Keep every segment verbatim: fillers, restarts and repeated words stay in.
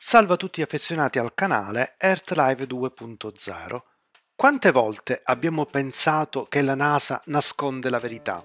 Salve a tutti affezionati al canale Earthlive due punto zero. Quante volte abbiamo pensato che la NASA nasconde la verità?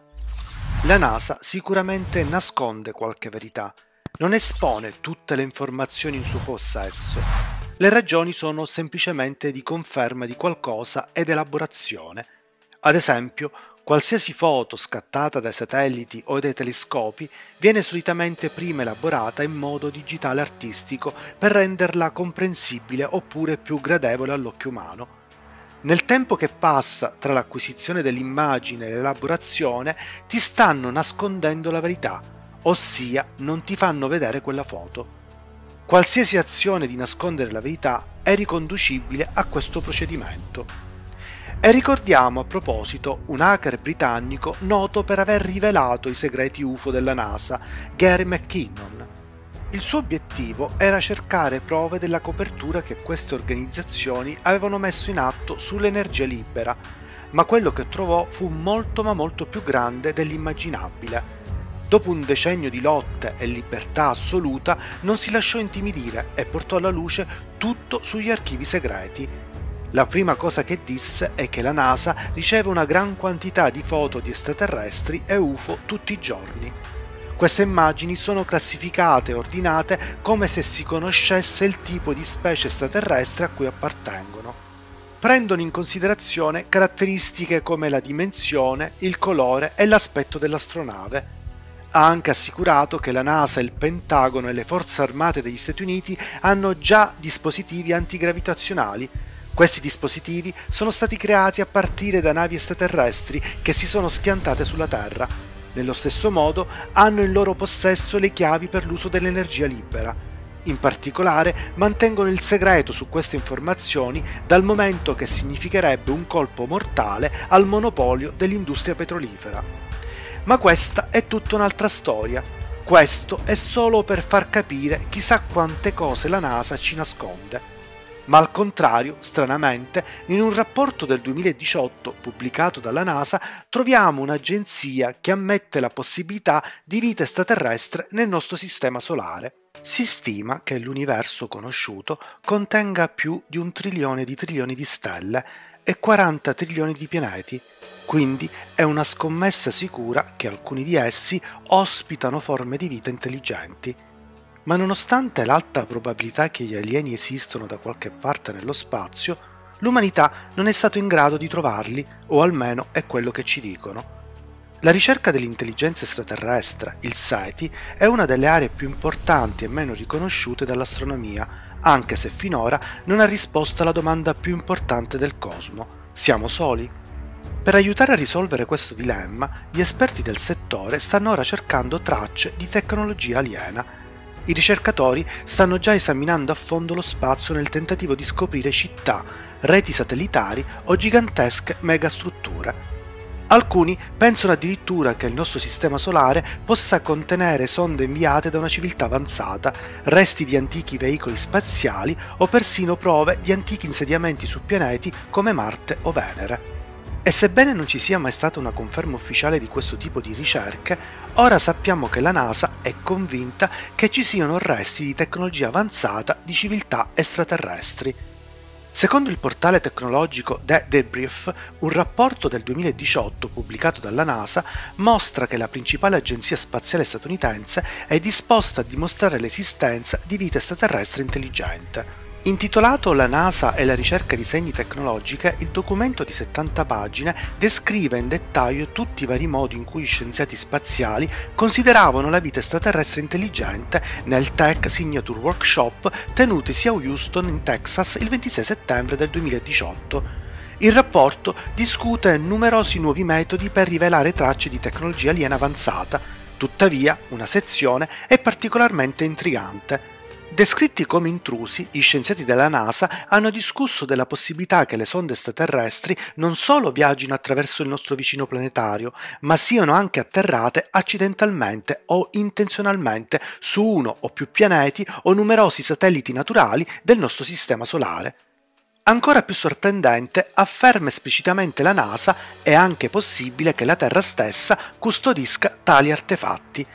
La NASA sicuramente nasconde qualche verità, non espone tutte le informazioni in suo possesso. Le ragioni sono semplicemente di conferma di qualcosa ed elaborazione. Ad esempio, qualsiasi foto scattata dai satelliti o dai telescopi viene solitamente prima elaborata in modo digitale artistico per renderla comprensibile oppure più gradevole all'occhio umano. Nel tempo che passa tra l'acquisizione dell'immagine e l'elaborazione ti stanno nascondendo la verità, ossia non ti fanno vedere quella foto. Qualsiasi azione di nascondere la verità è riconducibile a questo procedimento. E ricordiamo a proposito un hacker britannico noto per aver rivelato i segreti U F O della NASA, Gary McKinnon. Il suo obiettivo era cercare prove della copertura che queste organizzazioni avevano messo in atto sull'energia libera, ma quello che trovò fu molto ma molto più grande dell'immaginabile. Dopo un decennio di lotte e libertà assoluta non si lasciò intimidire e portò alla luce tutto sugli archivi segreti. La prima cosa che disse è che la NASA riceve una gran quantità di foto di extraterrestri e U F O tutti i giorni. Queste immagini sono classificate e ordinate come se si conoscesse il tipo di specie extraterrestre a cui appartengono. Prendono in considerazione caratteristiche come la dimensione, il colore e l'aspetto dell'astronave. Ha anche assicurato che la NASA, il Pentagono e le forze armate degli Stati Uniti hanno già dispositivi antigravitazionali. Questi dispositivi sono stati creati a partire da navi extraterrestri che si sono schiantate sulla Terra. Nello stesso modo hanno in loro possesso le chiavi per l'uso dell'energia libera. In particolare mantengono il segreto su queste informazioni dal momento che significherebbe un colpo mortale al monopolio dell'industria petrolifera. Ma questa è tutta un'altra storia. Questo è solo per far capire chissà quante cose la NASA ci nasconde. Ma al contrario, stranamente, in un rapporto del duemiladiciotto pubblicato dalla NASA troviamo un'agenzia che ammette la possibilità di vita extraterrestre nel nostro sistema solare. Si stima che l'universo conosciuto contenga più di un trilione di trilioni di stelle e quaranta trilioni di pianeti, quindi è una scommessa sicura che alcuni di essi ospitano forme di vita intelligenti. Ma nonostante l'alta probabilità che gli alieni esistano da qualche parte nello spazio, l'umanità non è stato in grado di trovarli, o almeno è quello che ci dicono. La ricerca dell'intelligenza extraterrestre, il SETI, è una delle aree più importanti e meno riconosciute dall'astronomia, anche se finora non ha risposto alla domanda più importante del cosmo: siamo soli? Per aiutare a risolvere questo dilemma, gli esperti del settore stanno ora cercando tracce di tecnologia aliena. I ricercatori stanno già esaminando a fondo lo spazio nel tentativo di scoprire città, reti satellitari o gigantesche megastrutture. Alcuni pensano addirittura che il nostro sistema solare possa contenere sonde inviate da una civiltà avanzata, resti di antichi veicoli spaziali o persino prove di antichi insediamenti su pianeti come Marte o Venere. E sebbene non ci sia mai stata una conferma ufficiale di questo tipo di ricerche, ora sappiamo che la NASA è convinta che ci siano resti di tecnologia avanzata di civiltà extraterrestri. Secondo il portale tecnologico The Debrief, un rapporto del duemiladiciotto pubblicato dalla NASA mostra che la principale agenzia spaziale statunitense è disposta a dimostrare l'esistenza di vita extraterrestre intelligente. Intitolato La NASA e la ricerca di segni tecnologiche, il documento di settanta pagine descrive in dettaglio tutti i vari modi in cui gli scienziati spaziali consideravano la vita extraterrestre intelligente nel Tech Signature Workshop tenutisi a Houston, in Texas, il ventisei settembre del duemiladiciotto. Il rapporto discute numerosi nuovi metodi per rivelare tracce di tecnologia aliena avanzata, tuttavia una sezione è particolarmente intrigante. Descritti come intrusi, gli scienziati della NASA hanno discusso della possibilità che le sonde extraterrestri non solo viaggino attraverso il nostro vicino planetario, ma siano anche atterrate accidentalmente o intenzionalmente su uno o più pianeti o numerosi satelliti naturali del nostro sistema solare. Ancora più sorprendente, afferma esplicitamente la NASA, è anche possibile che la Terra stessa custodisca tali artefatti.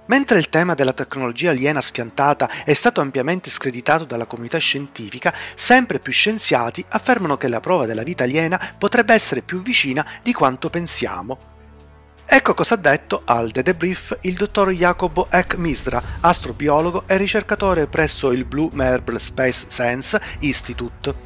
Mentre il tema della tecnologia aliena schiantata è stato ampiamente screditato dalla comunità scientifica, sempre più scienziati affermano che la prova della vita aliena potrebbe essere più vicina di quanto pensiamo. Ecco cosa ha detto al The Debrief il dottor Jacobo Eck Misra, astrobiologo e ricercatore presso il Blue Marble Space Science Institute.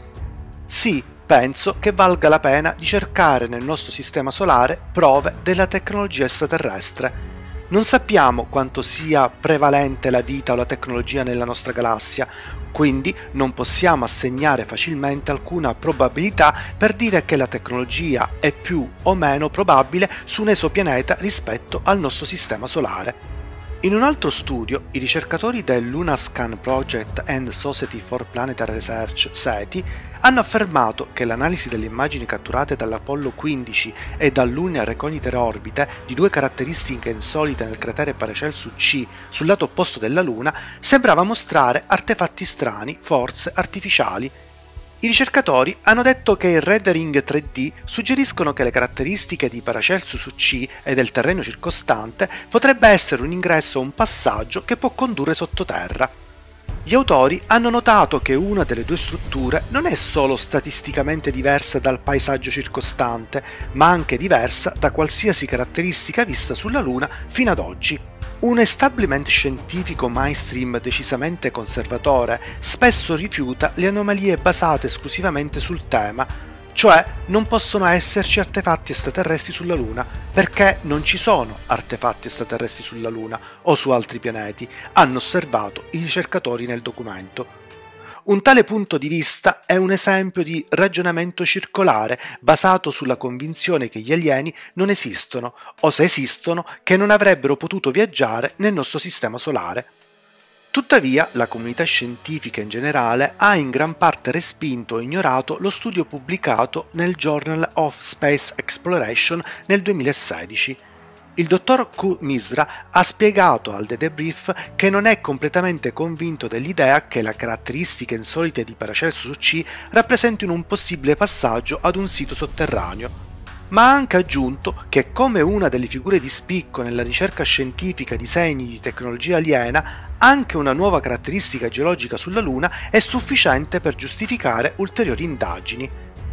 Sì, penso che valga la pena di cercare nel nostro sistema solare prove della tecnologia extraterrestre. Non sappiamo quanto sia prevalente la vita o la tecnologia nella nostra galassia, quindi non possiamo assegnare facilmente alcuna probabilità per dire che la tecnologia è più o meno probabile su un esopianeta rispetto al nostro sistema solare. In un altro studio, i ricercatori del Lunascan Project and Society for Planetary Research (SETI) hanno affermato che l'analisi delle immagini catturate dall'Apollo quindici e dal Lunar Reconnaissance Orbiter di due caratteristiche insolite nel cratere Paracelsus C sul lato opposto della Luna sembrava mostrare artefatti strani, forse artificiali. I ricercatori hanno detto che il rendering tre D suggeriscono che le caratteristiche di Paracelsus C e del terreno circostante potrebbe essere un ingresso o un passaggio che può condurre sottoterra. Gli autori hanno notato che una delle due strutture non è solo statisticamente diversa dal paesaggio circostante, ma anche diversa da qualsiasi caratteristica vista sulla Luna fino ad oggi. Un establishment scientifico mainstream decisamente conservatore spesso rifiuta le anomalie basate esclusivamente sul tema, cioè non possono esserci artefatti extraterrestri sulla Luna perché non ci sono artefatti extraterrestri sulla Luna o su altri pianeti, hanno osservato i ricercatori nel documento. Un tale punto di vista è un esempio di ragionamento circolare basato sulla convinzione che gli alieni non esistono, o se esistono, che non avrebbero potuto viaggiare nel nostro sistema solare. Tuttavia, la comunità scientifica in generale ha in gran parte respinto o ignorato lo studio pubblicato nel Journal of Space Exploration nel duemilasedici. Il dottor Q. Misra ha spiegato al The Debrief che non è completamente convinto dell'idea che le caratteristiche insolite di Paracelsus C rappresentino un possibile passaggio ad un sito sotterraneo, ma ha anche aggiunto che come una delle figure di spicco nella ricerca scientifica di segni di tecnologia aliena, anche una nuova caratteristica geologica sulla Luna è sufficiente per giustificare ulteriori indagini.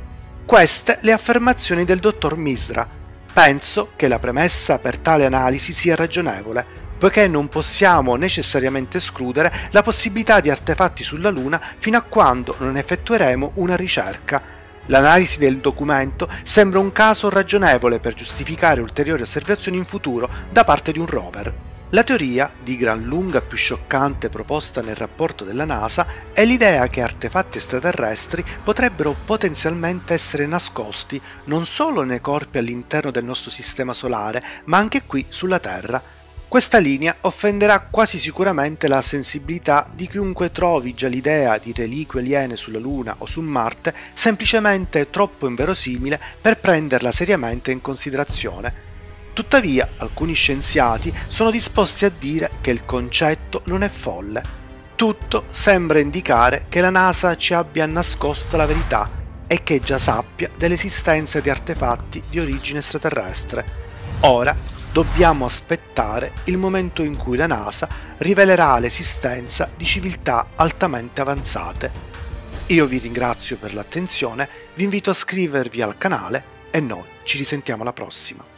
Queste le affermazioni del dottor Misra. Penso che la premessa per tale analisi sia ragionevole, poiché non possiamo necessariamente escludere la possibilità di artefatti sulla Luna fino a quando non effettueremo una ricerca. L'analisi del documento sembra un caso ragionevole per giustificare ulteriori osservazioni in futuro da parte di un rover. La teoria, di gran lunga più scioccante proposta nel rapporto della NASA, è l'idea che artefatti extraterrestri potrebbero potenzialmente essere nascosti non solo nei corpi all'interno del nostro sistema solare, ma anche qui sulla Terra. Questa linea offenderà quasi sicuramente la sensibilità di chiunque trovi già l'idea di reliquie aliene sulla Luna o su Marte semplicemente troppo inverosimile per prenderla seriamente in considerazione. Tuttavia, alcuni scienziati sono disposti a dire che il concetto non è folle. Tutto sembra indicare che la NASA ci abbia nascosto la verità e che già sappia dell'esistenza di artefatti di origine extraterrestre. Ora dobbiamo aspettare il momento in cui la NASA rivelerà l'esistenza di civiltà altamente avanzate. Io vi ringrazio per l'attenzione, vi invito a iscrivervi al canale e noi ci risentiamo alla prossima.